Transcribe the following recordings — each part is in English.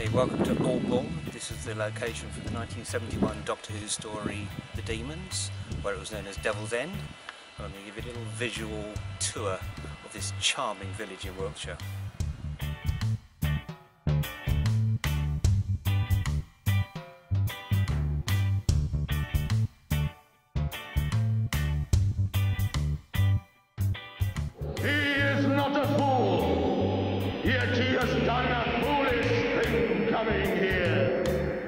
Okay, welcome to Aldbourne. This is the location for the 1971 Doctor Who story The Daemons, where it was known as Devil's End. I'm going to give you a little visual tour of this charming village in Wiltshire. He is not a fool, yet he has done a foolish thing coming here.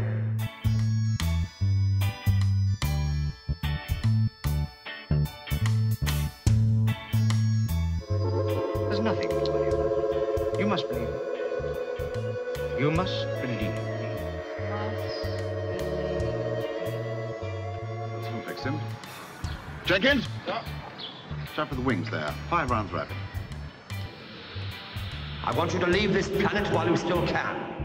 There's nothing to tell you. You must believe it. You must believe me. Someone fix him. Jenkins? Yeah. Shut for the wings there. 5 rounds rapid. I want you to leave this planet while you still can.